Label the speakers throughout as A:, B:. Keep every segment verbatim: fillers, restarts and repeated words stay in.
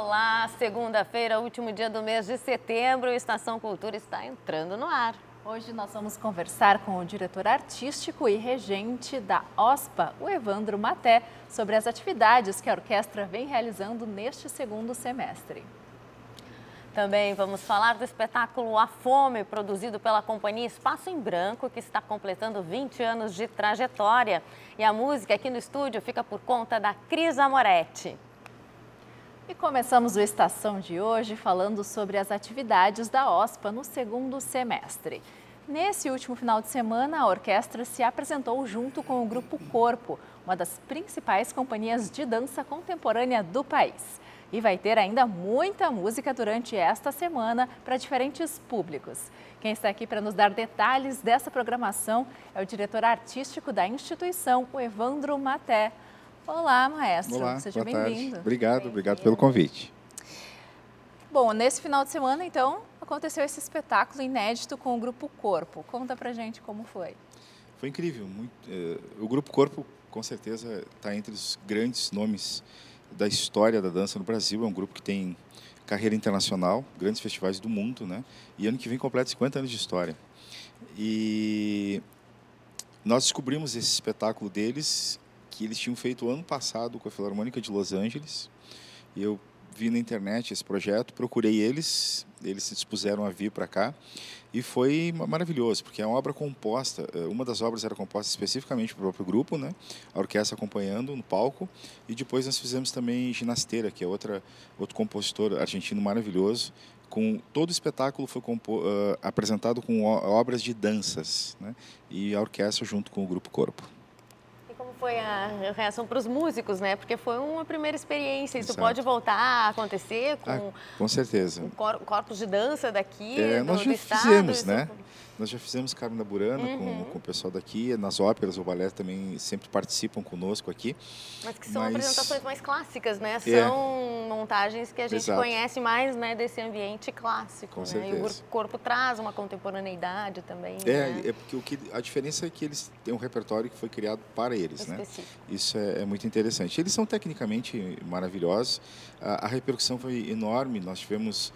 A: Olá, segunda-feira, último dia do mês de setembro, Estação Cultura está entrando no ar.
B: Hoje nós vamos conversar com o diretor artístico e regente da OSPA, o Evandro Maté, sobre as atividades que a orquestra vem realizando neste segundo semestre.
A: Também vamos falar do espetáculo A Fome, produzido pela companhia Espaço em Branco, que está completando vinte anos de trajetória. E a música aqui no estúdio fica por conta da Cris Amoretti.
B: E começamos o Estação de hoje falando sobre as atividades da OSPA no segundo semestre. Nesse último final de semana, a orquestra se apresentou junto com o Grupo Corpo, uma das principais companhias de dança contemporânea do país. E vai ter ainda muita música durante esta semana para diferentes públicos. Quem está aqui para nos dar detalhes dessa programação é o diretor artístico da instituição, o Evandro Maté. Olá, maestro.
C: Olá,
B: seja bem-vindo.
C: Obrigado, obrigado pelo convite.
B: Bom, nesse final de semana, então, aconteceu esse espetáculo inédito com o Grupo Corpo. Conta pra gente como foi.
C: Foi incrível. Muito, uh, o Grupo Corpo, com certeza, está entre os grandes nomes da história da dança no Brasil. É um grupo que tem carreira internacional, grandes festivais do mundo, né? E ano que vem completa cinquenta anos de história. E nós descobrimos esse espetáculo deles, que eles tinham feito ano passado com a Filarmônica de Los Angeles. E eu vi na internet esse projeto, procurei eles, eles se dispuseram a vir para cá. E foi maravilhoso, porque é uma obra composta, uma das obras era composta especificamente para o próprio grupo, né? A orquestra acompanhando no palco, e depois nós fizemos também Ginasteira, que é outra, outro compositor argentino maravilhoso. Com, todo o espetáculo foi compo, uh, apresentado com obras de danças, né? E a orquestra junto com o Grupo Corpo.
A: Como foi a reação para os músicos, né? Porque foi uma primeira experiência. Isso
C: Exato.
A: Pode voltar a acontecer com,
C: ah, com certeza.
A: com cor, corpos de dança daqui,
C: é,
A: do,
C: nós já
A: do estado,
C: fizemos,
A: isso...
C: né? Nós já fizemos Carmen da Burana
A: uhum.
C: com, com o pessoal daqui, nas óperas, o balé também sempre participam conosco aqui.
A: Mas que são
C: Mas...
A: apresentações mais clássicas, né?
C: É.
A: São montagens que a gente
C: Exato.
A: conhece mais, né, desse ambiente clássico.
C: Com
A: né?
C: certeza.
A: E o Grupo Corpo traz uma contemporaneidade também.
C: É,
A: né?
C: é porque o que, a diferença é que eles têm um repertório que foi criado para eles, né? Isso é, é muito interessante. Eles são tecnicamente maravilhosos, a, a repercussão foi enorme, nós tivemos...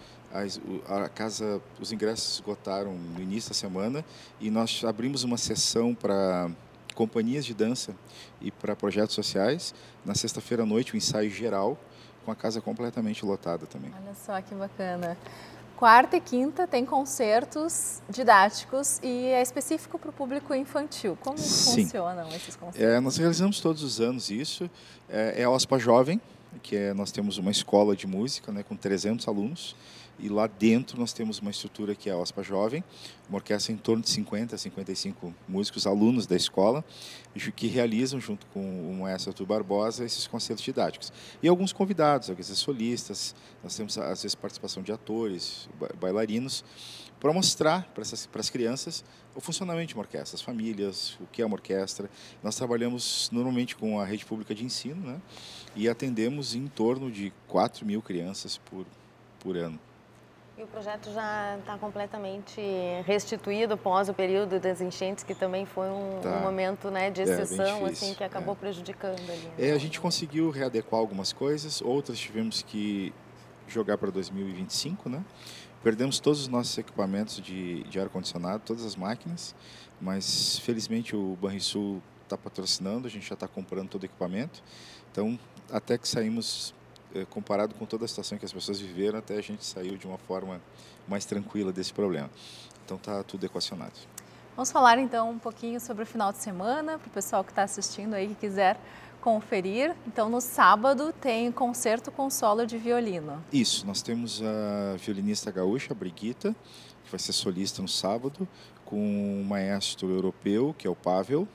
C: A casa, os ingressos esgotaram no início da semana e nós abrimos uma sessão para companhias de dança e para projetos sociais. Na sexta-feira à noite, o ensaio geral, com a casa completamente lotada também.
B: Olha só que bacana. Quarta e quinta tem concertos didáticos e é específico para o público infantil. Como
C: Sim.
B: funcionam esses concertos?
C: É, nós realizamos todos os anos isso. É, é a OSPA Jovem, que é, nós temos uma escola de música, né, com trezentos alunos. E lá dentro nós temos uma estrutura que é a OSPA Jovem, uma orquestra em torno de cinquenta a cinquenta e cinco músicos, alunos da escola, que realizam, junto com o maestro Arthur Barbosa, esses concertos didáticos. E alguns convidados, às vezes solistas, nós temos às vezes participação de atores, bailarinos, para mostrar para essas para as crianças o funcionamento de uma orquestra, as famílias, o que é uma orquestra. Nós trabalhamos normalmente com a rede pública de ensino, né? E atendemos em torno de quatro mil crianças por, por ano.
A: E o projeto já está completamente restituído após o período das enchentes, que também foi um,
C: tá.
A: um momento, né, de exceção,
C: é,
A: assim, que acabou
C: é.
A: prejudicando ali. Né?
C: É, a gente conseguiu readequar algumas coisas, outras tivemos que jogar para dois mil e vinte e cinco, né? Perdemos todos os nossos equipamentos de, de ar-condicionado, todas as máquinas, mas felizmente o Banrisul está patrocinando, a gente já está comprando todo o equipamento, então até que saímos... comparado com toda a situação que as pessoas viveram, até a gente saiu de uma forma mais tranquila desse problema. Então está tudo equacionado.
B: Vamos falar então um pouquinho sobre o final de semana, para o pessoal que está assistindo aí, que quiser conferir. Então no sábado tem concerto com solo de violino.
C: Isso, nós temos a violinista gaúcha, a Brigitta, que vai ser solista no sábado, com um maestro europeu, que é o Pavel.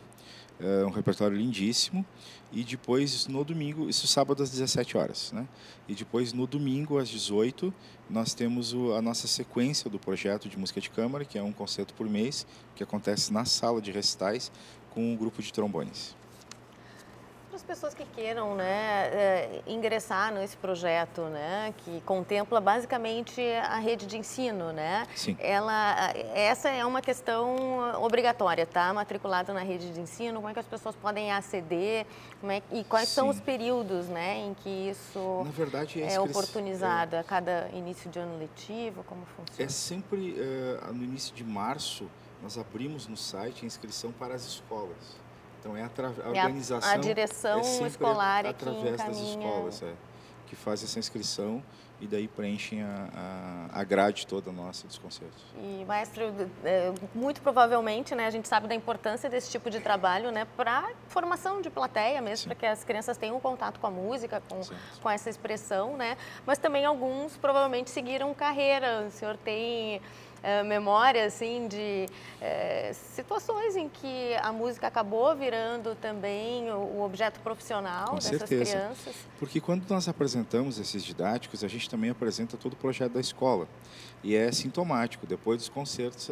C: É um repertório lindíssimo. E depois, no domingo, isso sábado às dezessete horas, né? E depois, no domingo, às dezoito, nós temos o, a nossa sequência do projeto de música de câmara, que é um concerto por mês, que acontece na sala de recitais com um grupo de trombones.
A: pessoas que queiram, né, é, ingressar nesse projeto, né, que contempla basicamente a rede de ensino, né?
C: Sim.
A: Ela, essa é uma questão obrigatória, tá? Matriculado na rede de ensino, como é que as pessoas podem aceder, como é, e quais Sim. são os períodos, né, em que isso
C: na verdade,
A: é oportunizado? É... A cada início de ano letivo, como funciona?
C: É sempre uh, no início de março, nós abrimos no site a inscrição para as escolas. Então, é a, a organização...
A: A, a direção
C: é
A: escolar é
C: através
A: que
C: das escolas, é, que faz essa inscrição e daí preenchem a, a, a grade toda nossa dos concertos.
A: E, maestro, é, muito provavelmente, né, a gente sabe da importância desse tipo de trabalho, né, para formação de plateia mesmo, para que as crianças tenham contato com a música, com, com essa expressão, né? Mas também alguns provavelmente seguiram carreira. O senhor tem... É, memória, assim, de é, situações em que a música acabou virando também o, o objeto profissional
C: Com
A: dessas
C: certeza.
A: crianças.
C: Porque quando nós apresentamos esses didáticos, a gente também apresenta todo o projeto da escola. E é sintomático, depois dos concertos,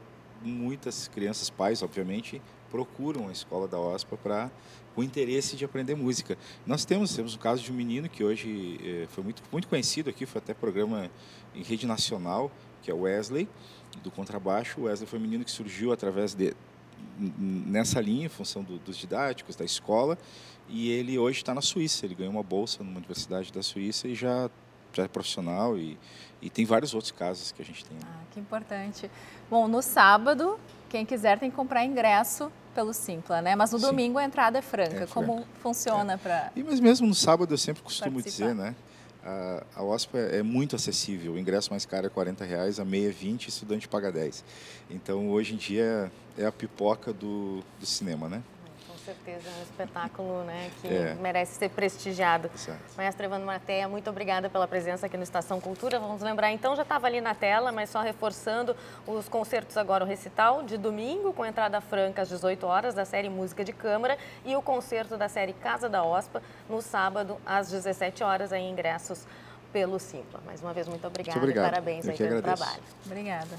C: muitas crianças, pais, obviamente, procuram a escola da OSPA para o interesse de aprender música. Nós temos, temos o caso de um menino que hoje eh, foi muito, muito conhecido aqui, foi até programa em rede nacional, que é o Wesley, do contrabaixo. O Wesley foi um menino que surgiu através de, nessa linha, em função do, dos didáticos, da escola, e ele hoje está na Suíça. Ele ganhou uma bolsa numa universidade da Suíça e já, já é profissional, e, e tem vários outros casos que a gente tem.
B: Ah, que importante. Bom, no sábado, quem quiser tem que comprar ingresso pelo Simpla, né? Mas no Sim. domingo a entrada é franca. É Como franca. funciona é. para
C: E Mas mesmo no sábado eu sempre costumo participar. dizer, né? A, a OSPA é muito acessível, o ingresso mais caro é quarenta reais, a meia é vinte, estudante paga dez. Então, hoje em dia, é a pipoca do, do cinema, né?
A: Com certeza, é um espetáculo, né, que
C: é.
A: merece ser prestigiado.
C: Exato.
A: Maestro Evandro Marteia, muito obrigada pela presença aqui no Estação Cultura. Vamos lembrar, então, já estava ali na tela, mas só reforçando os concertos agora, o recital de domingo, com entrada franca às dezoito horas, da série Música de Câmara, e o concerto da série Casa da OSPA, no sábado, às dezessete horas, aí, ingressos pelo Simpla. Mais uma vez, muito obrigada
C: muito obrigado.
A: e parabéns
C: Eu
A: aí
C: que
A: pelo
C: agradeço.
A: trabalho.
B: Obrigada.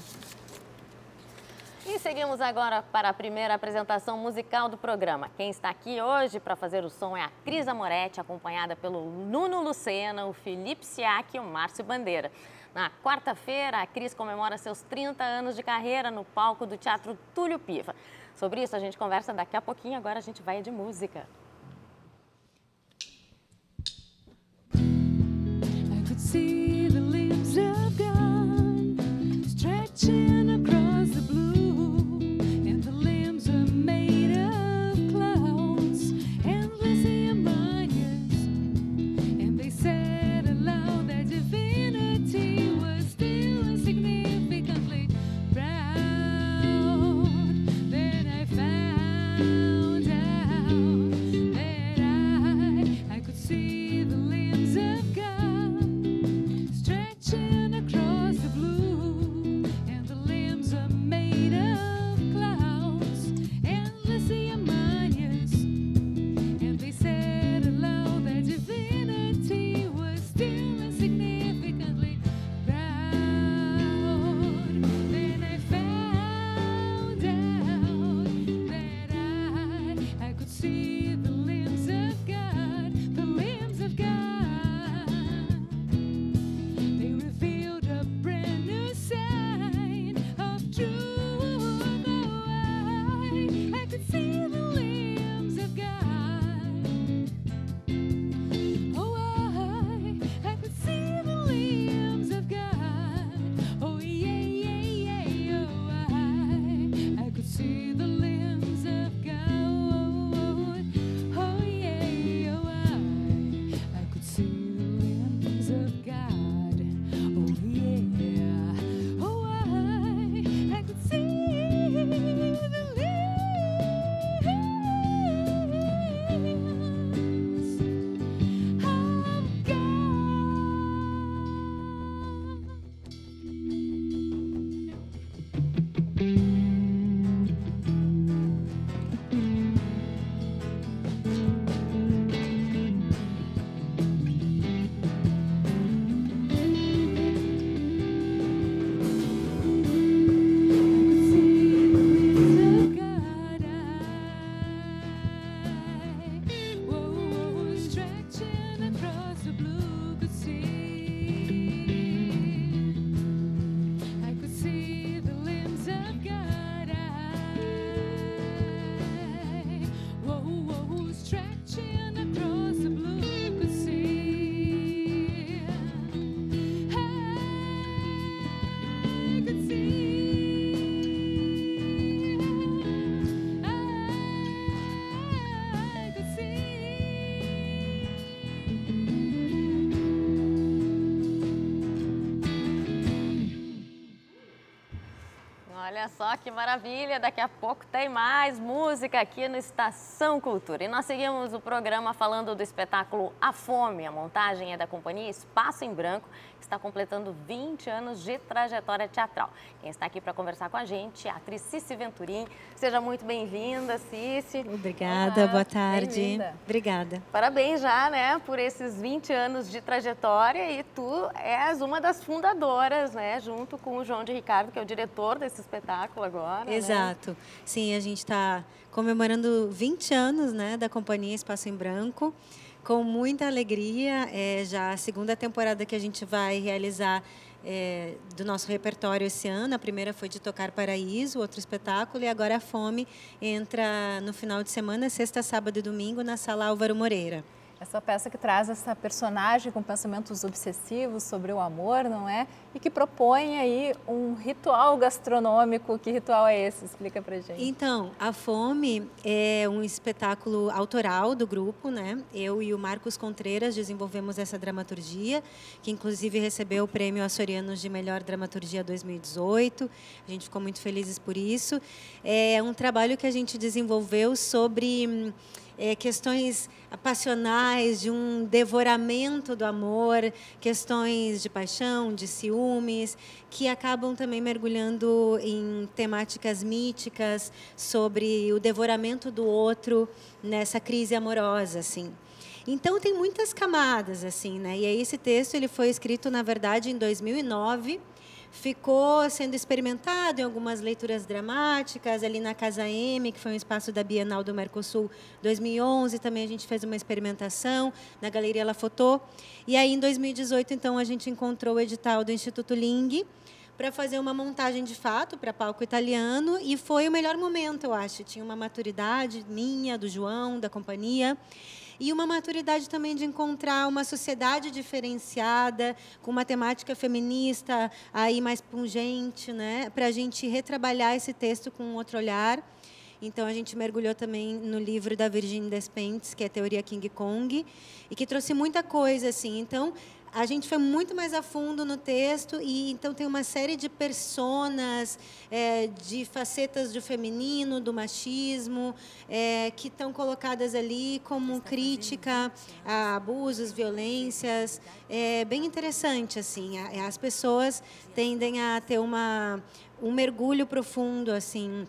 A: E seguimos agora para a primeira apresentação musical do programa. Quem está aqui hoje para fazer o som é a Cris Amoretti, acompanhada pelo Nuno Lucena, o Felipe Siak e o Márcio Bandeira. Na quarta-feira, a Cris comemora seus trinta anos de carreira no palco do Teatro Túlio Piva. Sobre isso a gente conversa daqui a pouquinho, agora a gente vai de música. I could see the limbs of God stretching across the blue. Found out Olha só que maravilha, daqui a pouco tem mais música aqui no Estação Cultura. E nós seguimos o programa falando do espetáculo A Fome. A montagem é da companhia Espaço em Branco, que está completando vinte anos de trajetória teatral. Quem está aqui para conversar com a gente é a atriz Cici Venturim. Seja muito bem-vinda, Cici.
D: Obrigada,
A: Olá,
D: boa tarde. Obrigada.
A: Parabéns já, né, por esses vinte anos de trajetória, e tu és uma das fundadoras, né, junto com o João de Ricardo, que é o diretor desse espetáculo agora.
D: Exato.
A: Né?
D: Sim, a gente está comemorando vinte anos, né, da companhia Espaço em Branco, com muita alegria. É já a segunda temporada que a gente vai realizar é, do nosso repertório esse ano. A primeira foi de Tocar Paraíso, outro espetáculo, e agora a Fome entra no final de semana, sexta, sábado e domingo, na Sala Álvaro Moreira.
B: Essa peça que traz essa personagem com pensamentos obsessivos sobre o amor, não é? E que propõe aí um ritual gastronômico. Que ritual é esse? Explica pra gente.
D: Então, A Fome é um espetáculo autoral do grupo, né? Eu e o Marcos Contreras desenvolvemos essa dramaturgia, que inclusive recebeu o prêmio Açorianos de Melhor Dramaturgia dois mil e dezoito. A gente ficou muito felizes por isso. É um trabalho que a gente desenvolveu sobre É, questões passionais, de um devoramento do amor, questões de paixão, de ciúmes, que acabam também mergulhando em temáticas míticas sobre o devoramento do outro nessa crise amorosa, assim. Então tem muitas camadas, assim, né? E aí esse texto ele foi escrito, na verdade, em dois mil e nove. Ficou sendo experimentado em algumas leituras dramáticas, ali na Casa M, que foi um espaço da Bienal do Mercosul dois mil e onze, também a gente fez uma experimentação na Galeria La Fotô. E aí, em dois mil e dezoito, então, a gente encontrou o edital do Instituto Ling para fazer uma montagem de fato para palco italiano, e foi o melhor momento, eu acho. Tinha uma maturidade minha, do João, da companhia, e uma maturidade também de encontrar uma sociedade diferenciada, com uma temática feminista aí mais pungente, né, para a gente retrabalhar esse texto com um outro olhar. Então, a gente mergulhou também no livro da Virginie Despentes, que é a Teoria King Kong, e que trouxe muita coisa, assim. Então, a gente foi muito mais a fundo no texto, e então tem uma série de personas, é, de facetas do feminino, do machismo, é, que estão colocadas ali como crítica a abusos, violências. É bem interessante, assim. As pessoas tendem a ter uma, um mergulho profundo, assim,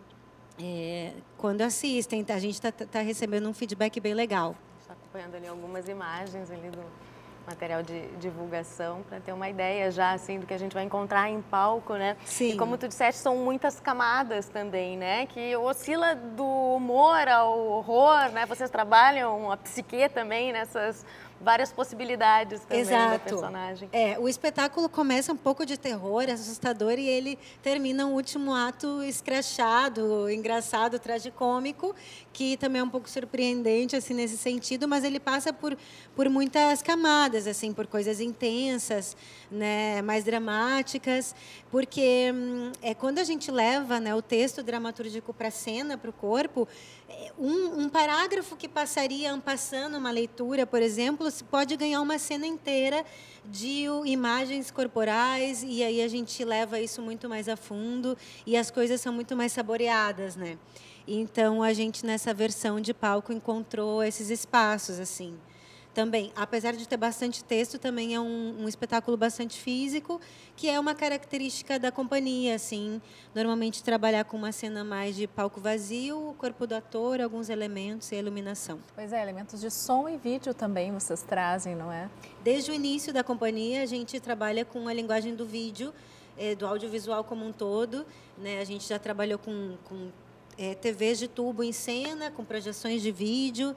D: é, quando assistem. A gente está tá recebendo um feedback bem legal.
A: Está acompanhando ali algumas imagens ali do material de divulgação, para ter uma ideia já, assim, do que a gente vai encontrar em palco, né?
D: Sim.
A: E como tu disseste, são muitas camadas também, né? Que oscila do humor ao horror, né? Vocês trabalham a psique também nessas várias possibilidades também.
D: Exato.
A: Da personagem.
D: É, o espetáculo começa um pouco de terror, assustador, e ele termina um último ato escrachado, engraçado, tragicômico, que também é um pouco surpreendente, assim, nesse sentido, mas ele passa por, por muitas camadas, assim, por coisas intensas, né, mais dramáticas, porque hum, é, quando a gente leva, né, o texto dramatúrgico para a cena, para o corpo, um, um parágrafo que passaria passando uma leitura, por exemplo, pode ganhar uma cena inteira de imagens corporais, e aí a gente leva isso muito mais a fundo, e as coisas são muito mais saboreadas, né? Então, a gente, nessa versão de palco, encontrou esses espaços, assim. Também, apesar de ter bastante texto, também é um, um espetáculo bastante físico, que é uma característica da companhia, assim. Normalmente trabalhar com uma cena mais de palco vazio, o corpo do ator, alguns elementos e a iluminação.
B: Pois é, elementos de som e vídeo também vocês trazem, não é?
D: Desde o início da companhia, a gente trabalha com a linguagem do vídeo, é, do audiovisual como um todo, né? A gente já trabalhou com, com é, T Vs de tubo em cena, com projeções de vídeo.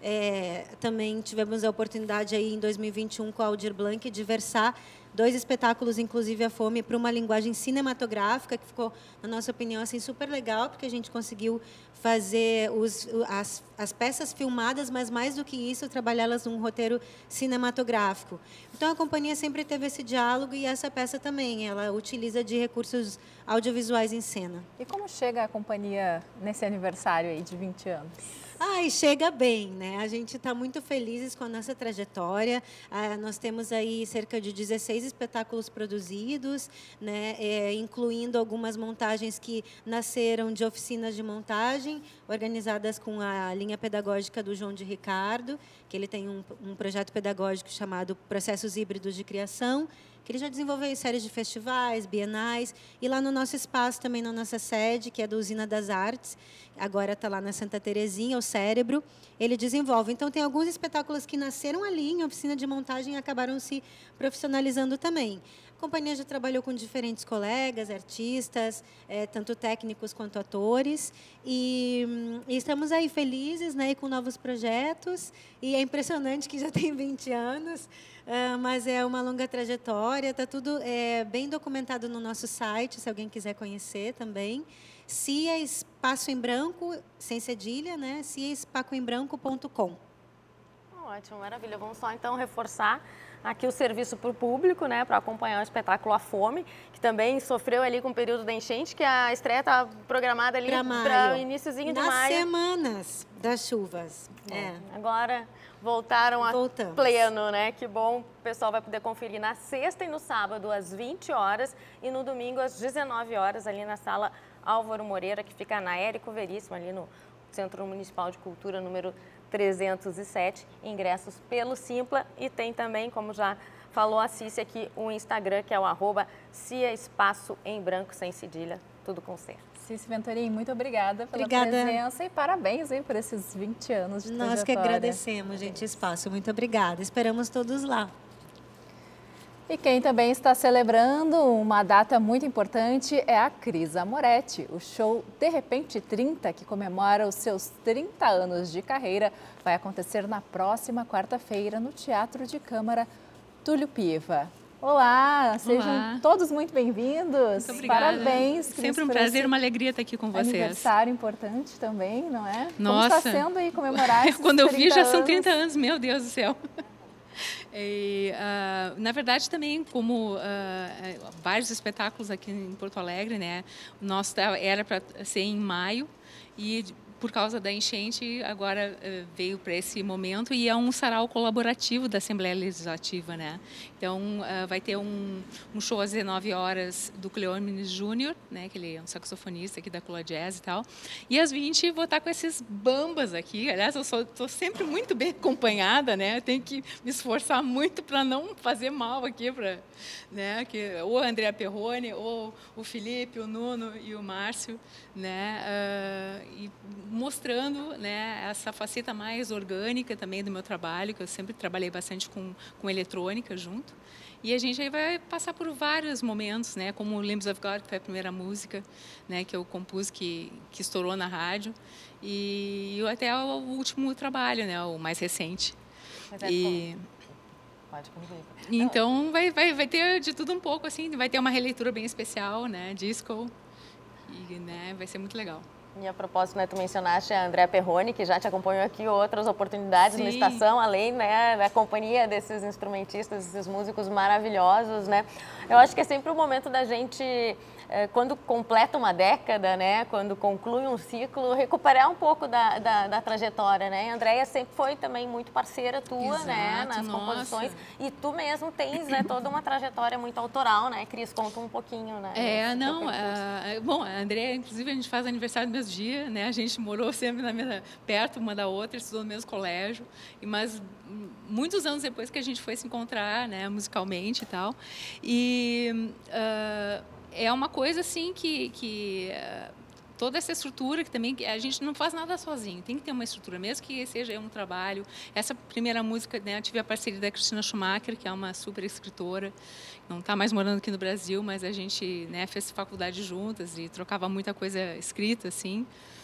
D: É, também tivemos a oportunidade aí em dois mil e vinte e um com a Aldir Blanc de versar dois espetáculos, inclusive A Fome, para uma linguagem cinematográfica, que ficou, na nossa opinião, assim, super legal, porque a gente conseguiu fazer os, as, as peças filmadas, mas mais do que isso, trabalhá-las num roteiro cinematográfico. Então, a companhia sempre teve esse diálogo, e essa peça também, ela utiliza de recursos audiovisuais em cena.
B: E como chega a companhia nesse aniversário aí de vinte anos?
D: Ai, chega bem, né? A gente está muito felizes com a nossa trajetória. Ah, nós temos aí cerca de dezesseis espetáculos produzidos, né? É, incluindo algumas montagens que nasceram de oficinas de montagem, organizadas com a linha pedagógica do João de Ricardo, que ele tem um, um projeto pedagógico chamado Processos Híbridos de Criação, que ele já desenvolveu séries de festivais, bienais, e lá no nosso espaço, também na nossa sede, que é da Usina das Artes, agora está lá na Santa Terezinha, o Cérebro, ele desenvolve. Então, tem alguns espetáculos que nasceram ali em oficina de montagem e acabaram se profissionalizando também. A companhia já trabalhou com diferentes colegas, artistas, é, tanto técnicos quanto atores, e, e estamos aí felizes, né, com novos projetos, e é impressionante que já tem vinte anos, uh, mas é uma longa trajetória, está tudo é, bem documentado no nosso site, se alguém quiser conhecer também. Cia Espaço em Branco, sem cedilha, né? cia espaco em branco ponto com.
A: Ótimo, maravilha. Vamos só então reforçar aqui o serviço para o público, né, para acompanhar o espetáculo A Fome, que também sofreu ali com o período da enchente, que a estreia está programada ali para o iniciozinho de
D: Nas
A: maio.
D: Nas semanas das chuvas.
A: É.
D: É.
A: Agora voltaram a
D: Voltamos.
A: pleno, né? Que bom, o pessoal vai poder conferir na sexta e no sábado às vinte horas e no domingo às dezenove horas ali na sala Álvaro Moreira, que fica na Érico Veríssimo, ali no Centro Municipal de Cultura, número trezentos e sete, ingressos pelo Simpla, e tem também, como já falou a Cícia aqui, o Instagram, que é o arroba Cia Espaço em Branco, sem cedilha, tudo com C.
B: Cícia Venturim, muito obrigada pela
D: obrigada.
B: presença e parabéns aí por esses vinte anos de trajetória.
D: Nós que agradecemos, gente, Espaço, muito obrigada. Esperamos todos lá.
B: E quem também está celebrando uma data muito importante é a Cris Amoretti. O show De Repente trinta, que comemora os seus trinta anos de carreira, vai acontecer na próxima quarta-feira no Teatro de Câmara Túlio Piva. Olá, sejam Olá. todos muito bem-vindos.
E: Muito obrigada.
B: Parabéns, Cris.
E: Sempre um prazer, uma alegria estar aqui com vocês.
B: Aniversário importante também, não é?
E: Nossa.
B: Como está sendo aí comemorar esses
E: Quando eu vi, já
B: anos?
E: são trinta anos, meu Deus do céu. E, uh, na verdade, também, como uh, vários espetáculos aqui em Porto Alegre, né? O nosso era para ser em maio e, por causa da enchente, agora uh, veio para esse momento, e é um sarau colaborativo da Assembleia Legislativa, né? Então, uh, vai ter um, um show às dezenove horas do Cleómenes Júnior, né? Que ele é um saxofonista aqui da Cula Jazz e tal. E às vinte vou estar com esses bambas aqui. Aliás, eu estou sempre muito bem acompanhada, né? Eu tenho que me esforçar muito para não fazer mal aqui, pra, né? Que, ou a Andrea Perrone, ou o Felipe, o Nuno e o Márcio, né? Uh, e mostrando, né, essa faceta mais orgânica também do meu trabalho, que eu sempre trabalhei bastante com, com eletrônica junto. E a gente aí vai passar por vários momentos, né, como Limbs of God, que foi a primeira música, né, que eu compus, que, que estourou na rádio, e até o último trabalho, né, o mais recente.
A: Mas é
E: e...
A: Pode concluir.
E: Então vai, vai, vai ter de tudo um pouco, assim, vai ter uma releitura bem especial, né, disco, e, né, vai ser muito legal.
A: E a propósito, né, tu mencionaste a Andrea Perrone, que já te acompanhou aqui, outras oportunidades
E: Sim.
A: na estação, além, né, da companhia desses instrumentistas, desses músicos maravilhosos, né? Eu acho que é sempre o momento da gente, eh, quando completa uma década, né, quando conclui um ciclo, recuperar um pouco da, da, da trajetória, né? A Andrea sempre foi também muito parceira tua,
E: Exato,
A: né, nas
E: nossa.
A: composições, e tu mesmo tens, né, toda uma trajetória muito autoral, né, Cris? Conta um pouquinho, né?
E: É, não, a, bom, a Andrea, inclusive, a gente faz aniversário no mesmo dia, né? A gente morou sempre na mesma, perto uma da outra, estudou no mesmo colégio, e mas muitos anos depois que a gente foi se encontrar, né, musicalmente e tal, e uh, é uma coisa assim que, que uh, toda essa estrutura que também a gente não faz nada sozinho, tem que ter uma estrutura, mesmo que seja um trabalho. Essa primeira música, né, eu tive a parceria da Cristina Schumacher, que é uma super escritora, não está mais morando aqui no Brasil, mas a gente, né, fez faculdade juntas e trocava muita coisa escrita, assim.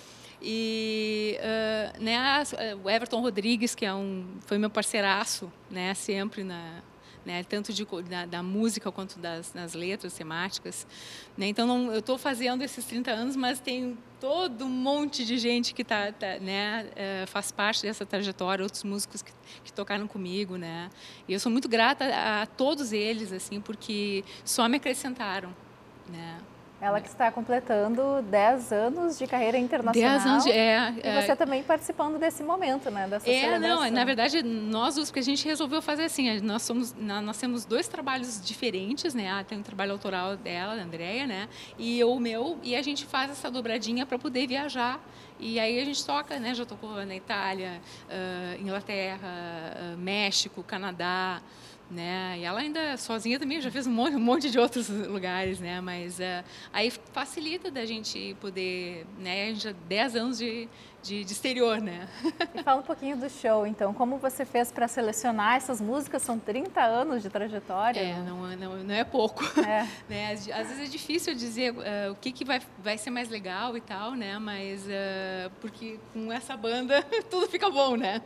E: E uh, né, o Everton Rodrigues, que é um, foi meu parceiraço, né, sempre na, né, tanto de, da, da música quanto das, das letras temáticas, né? Então não, eu estou fazendo esses trinta anos, mas tem todo um monte de gente que tá, tá, né, uh, faz parte dessa trajetória, outros músicos que, que tocaram comigo, né? E eu sou muito grata a, a todos eles, assim, porque só me acrescentaram, né?
B: Ela que está completando dez anos de carreira internacional.
E: dez anos, de, é.
B: E você é, também participando desse momento, né? Dessa
E: é,
B: celebração.
E: Não, na verdade, nós os que a gente resolveu fazer assim, nós somos, nós temos dois trabalhos diferentes, né? Tem um trabalho autoral dela, da Andrea, né? E o meu, e a gente faz essa dobradinha para poder viajar. E aí a gente toca, né? Já tocou na Itália, uh, Inglaterra, uh, México, Canadá. Né? E ela ainda sozinha também já fez um monte, um monte de outros lugares, né? Mas uh, aí facilita da gente poder, né? A gente já dez anos de, de, de exterior, né?
B: E fala um pouquinho do show, então, como você fez para selecionar essas músicas? São trinta anos de trajetória.
E: É, não, não, não é pouco. É. Né? Às vezes é difícil dizer uh, o que, que vai, vai ser mais legal e tal, né? Mas uh, porque com essa banda tudo fica bom, né?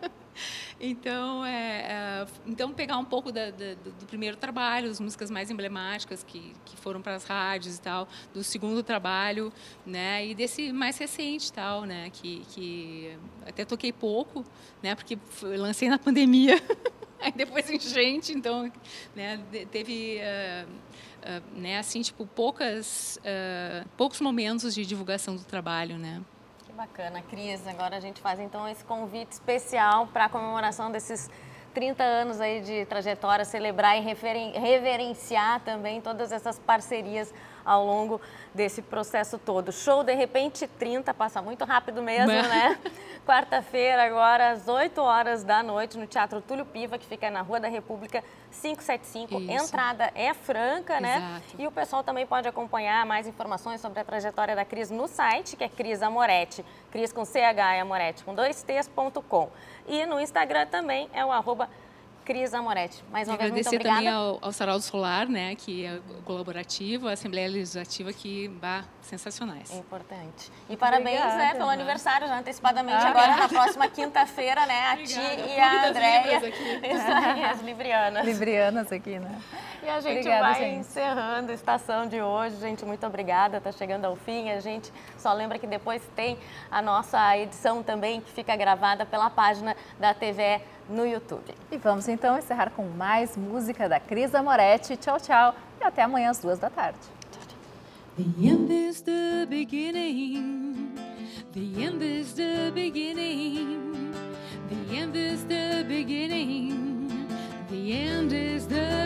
E: Então, é, é, então, pegar um pouco da, da, do primeiro trabalho, as músicas mais emblemáticas que, que foram para as rádios e tal, do segundo trabalho, né, e desse mais recente tal, né, que, que até toquei pouco, né, porque foi, lancei na pandemia, aí depois enchente, então, né, teve, uh, uh, né, assim, tipo, poucas, uh, poucos momentos de divulgação do trabalho, né.
A: Bacana, Cris. Agora a gente faz então esse convite especial para a comemoração desses trinta anos aí de trajetória, celebrar e referen reverenciar também todas essas parcerias ao longo desse processo todo. Show De Repente trinta, passa muito rápido mesmo, né? Quarta-feira, agora às oito horas da noite, no Teatro Túlio Piva, que fica na Rua da República quinhentos e setenta e cinco. Isso. Entrada é franca, né?
E: Exato.
A: E o pessoal também pode acompanhar mais informações sobre a trajetória da Cris no site, que é Cris Amoretti, Cris com C H e Amoretti com dois T's ponto com. E no Instagram também é o arroba Cris Amoretti. Mais uma vez, muito obrigada.
E: Agradecer também ao, ao Sarau Solar, né, que é colaborativo, a Assembleia Legislativa, que, bah, sensacionais.
A: É importante. E parabéns,
B: obrigada,
A: né, pelo aniversário, já antecipadamente,
B: ah,
A: agora, na próxima quinta-feira, né, a Ti e a Andréia. Isso aí, as librianas.
B: Librianas aqui, né?
A: E a gente
B: Obrigada,
A: vai
B: gente.
A: encerrando a estação de hoje. Gente, muito obrigada, está chegando ao fim. A gente só lembra que depois tem a nossa edição também, que fica gravada pela página da T V no YouTube.
B: E vamos então encerrar com mais música da Cris Amoretti. Tchau, tchau. E até amanhã às duas da tarde.
F: The end is the beginning. The end is the beginning. The end is the beginning. The end is the